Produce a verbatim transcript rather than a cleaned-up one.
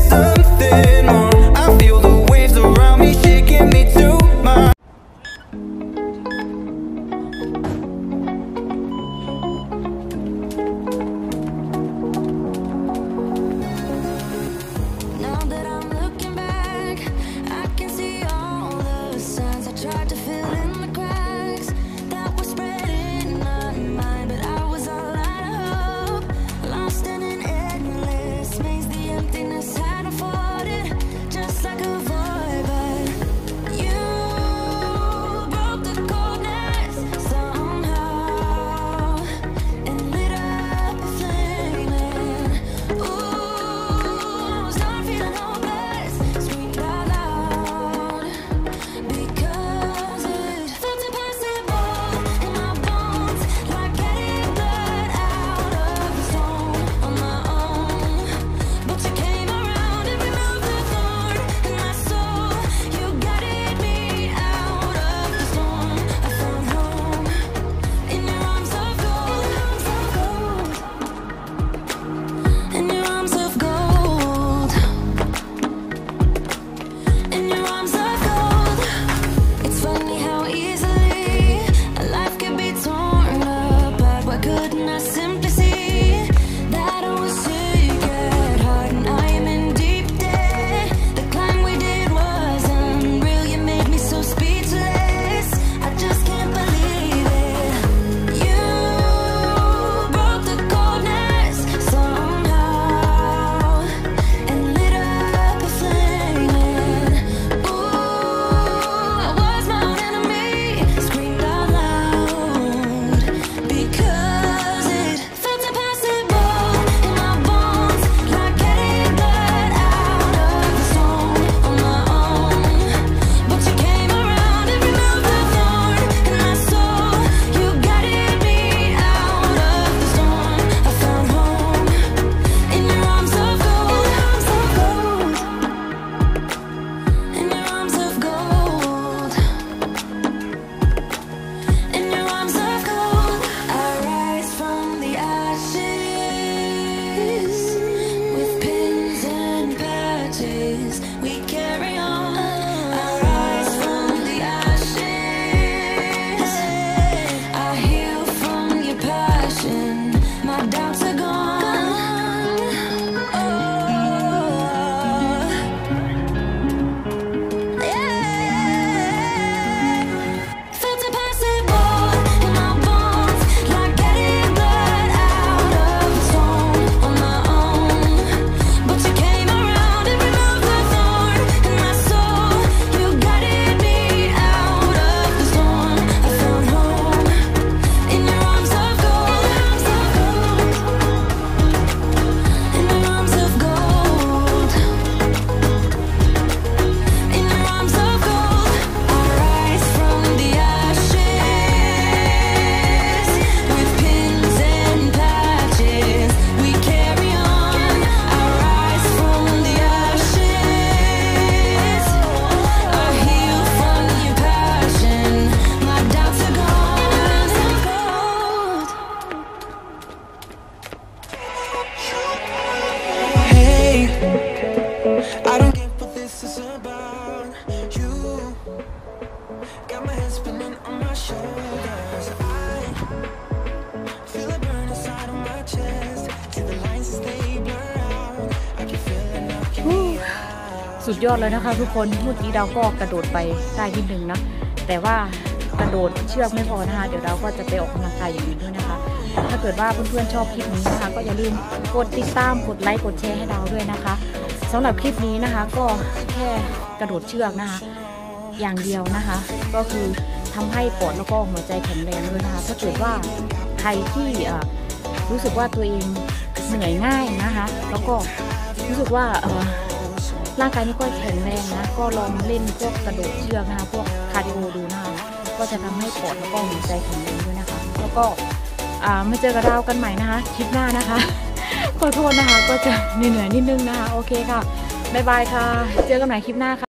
something more. I feel the waves around me shaking me to my feel it burn inside of my chest. See the lines as they blur out. I can feel it knocking me out. สุดยอดเลยนะคะทุกคนเมื่อกี้เราก็กระโดดไปได้นิดนึงนะแต่ว่ากระโดดเชือกไม่พอนะคะเดี๋ยวเราก็จะไปออกกำลังกายอย่างอื่นด้วยนะคะถ้าเกิดว่าเพื่อนๆชอบคลิปนี้นะคะก็อย่าลืมกดติดตามกดไลค์กดแชร์ให้เราด้วยนะคะสำหรับคลิปนี้นะคะก็แค่กระโดดเชือกนะคะอย่างเดียวนะคะก็คือทำให้ปอดแล้วก็หัวใจแข็งแรงด้วยนะคะถ้าเกิดว่าใครที่รู้สึกว่าตัวเองเหนื่อยง่ายนะคะแล้วก็รู้สึกว่าร่างกายไม่ค่อยแข็งแรงนะก็ลองเล่นพวกกระโดดเชือกนะคะพวกคาร์ดิโอดูนะคะก็จะทำให้ปอดแล้วก็หัวใจแข็งแรงด้วยนะคะแล้วก็มาเจอกับเรากันใหม่นะคะคลิปหน้านะคะขอโทษนะคะก็จะเหนื่อยนิดนึงนะคะโอเคค่ะบ๊ายบายค่ะเจอกันใหม่คลิปหน้าค่ะ